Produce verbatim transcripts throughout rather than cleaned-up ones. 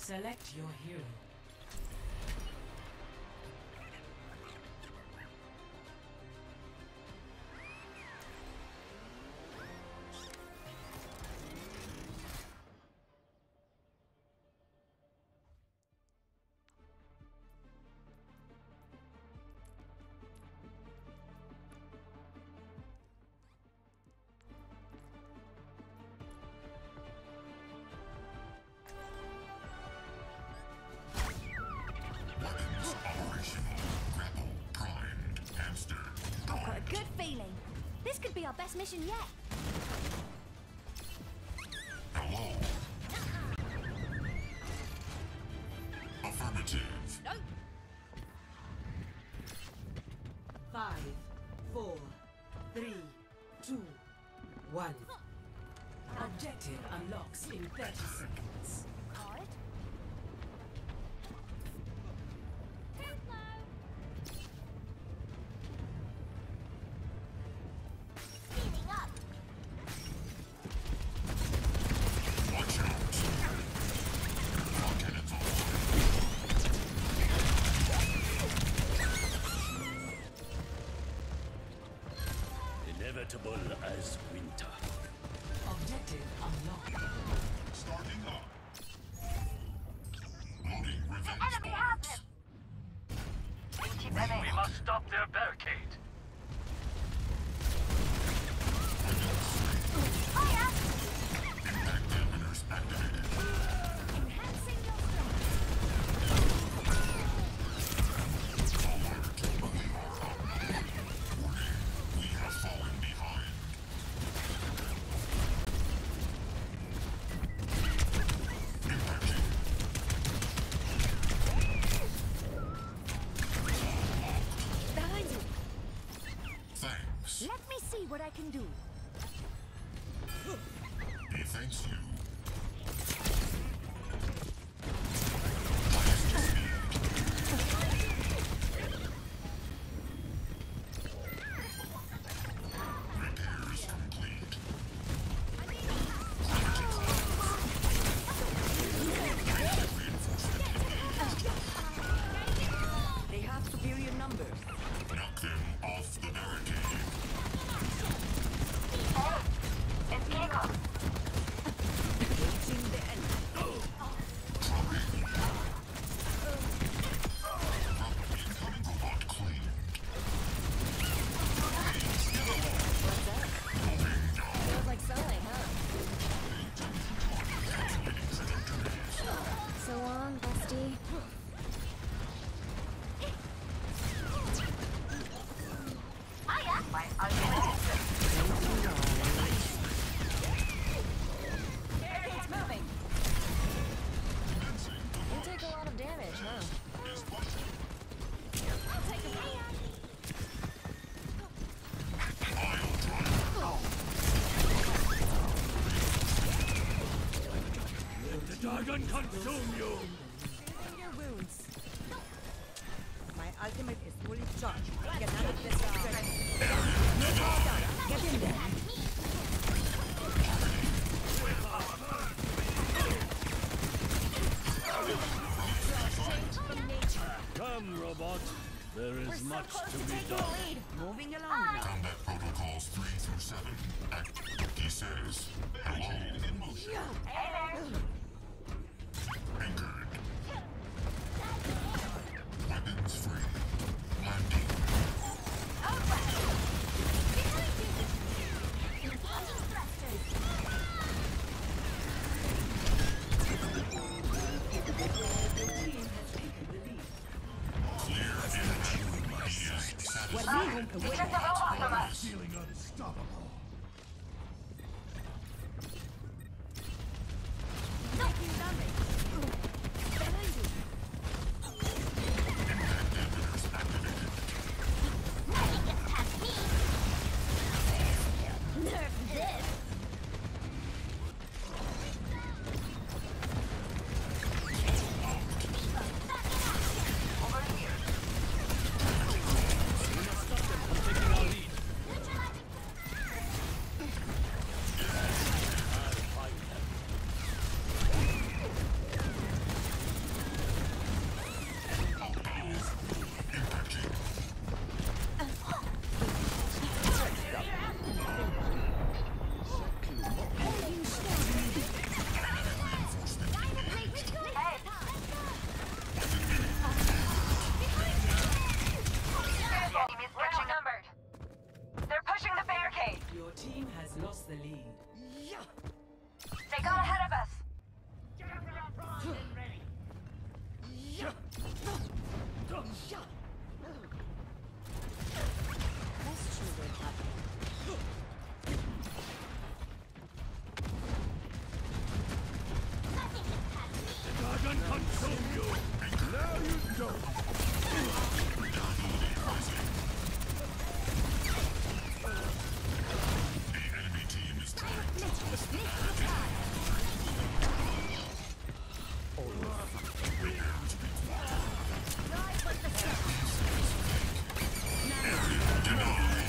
Select your hero. This could be our best mission yet. Hello. Affirmative. No. Five, four, three, two, one. Objective unlocks in thirty seconds. Card. Inevitable as winter. Objective unlocked. Starting up. Loading revenge Enemy has bombs. him! We must stop their barricade. Fire! Impact dampeners activated. Enhancing your strength. Alert. We are outnumbered. Warning. We have fallen behind. Impacting. Behind you. Thanks. Let me see what I can do. He thanks you. Highest speed. Repairs complete. Reinforcement engaged. They have superior numbers. Knock them off the barricade. It's vehicle! Engaging the enemy. Dropping. Incoming robot claimed. What's up? Moving down. Feels like sunlight, huh? Calculating trajectories. So long, bestie. Fire! My ultimate It's moving. Commencing the You take a lot of damage, huh? is budget. I'll take a hit. I'll drive. Let the dragon consume you. Healing your wounds. My ultimate is fully charged. Get out of this strength. Get in there. From nature. Come, robot. There is We're so much close to to be taking the done. lead. Moving along now. Combat protocols three through seven. Act. He says, hello. In motion. Anchored. Weapons free. Landing. Clear image. He is satisfied. It's just a robot from us! Feeling unstoppable. Taking damage. Behind you. Impact dampeners activated. Nothing gets past me! Nerf this. Over here! We must stop them from taking our lead. Neutralizing! dragon consume you! Now you don't! Durability rising. The enemy team is trying to twist the barricade. Repairs required. Area denied.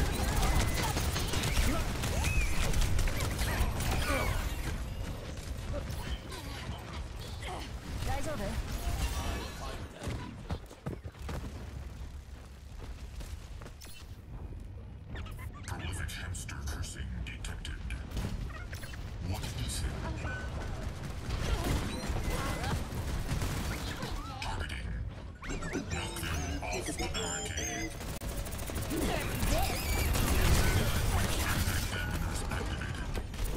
Guys over. Prolific hamster cursing detected. What did he say? Targeting. Knock them off the barricade. Examiners activated.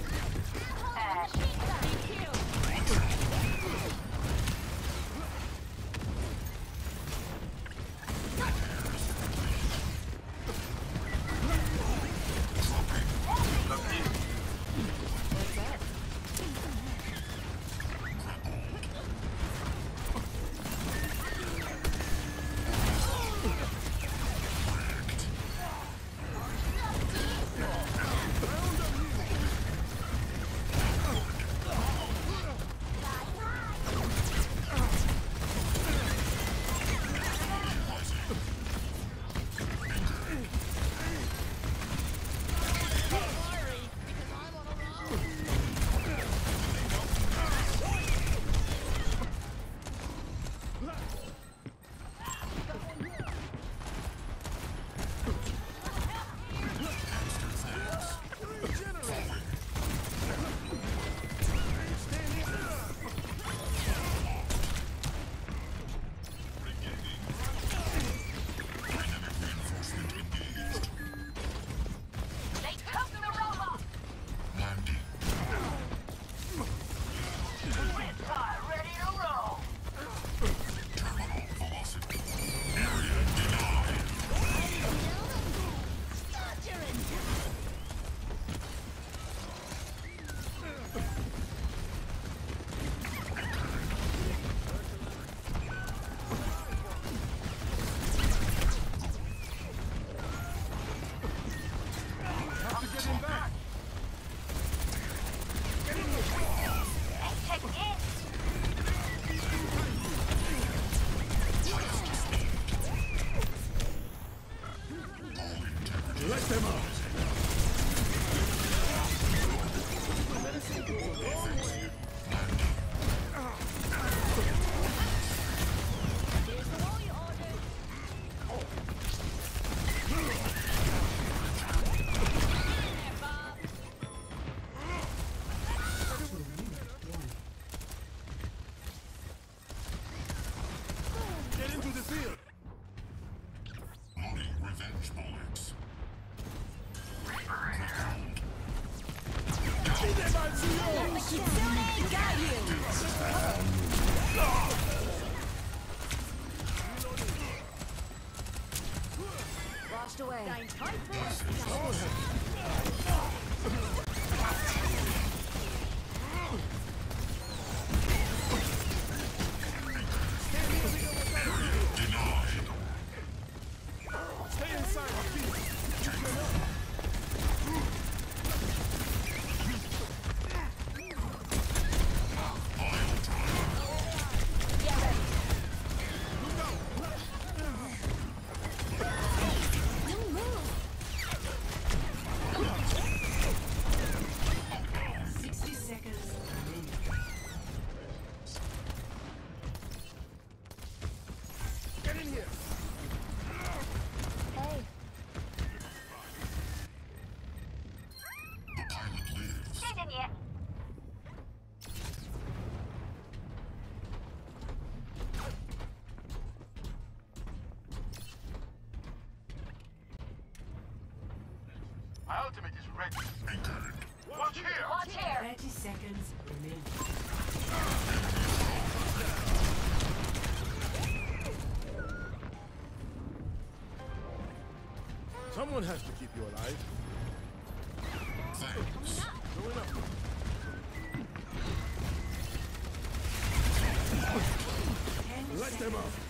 Washed away. Stay inside, sixty seconds remaining. Get in here! Hey. The pilot lives. Get in here. My ultimate is ready. Anchored. Watch here! Watch here. thirty seconds remaining. Someone has to keep you alive. Thanks. Going up. Let them up.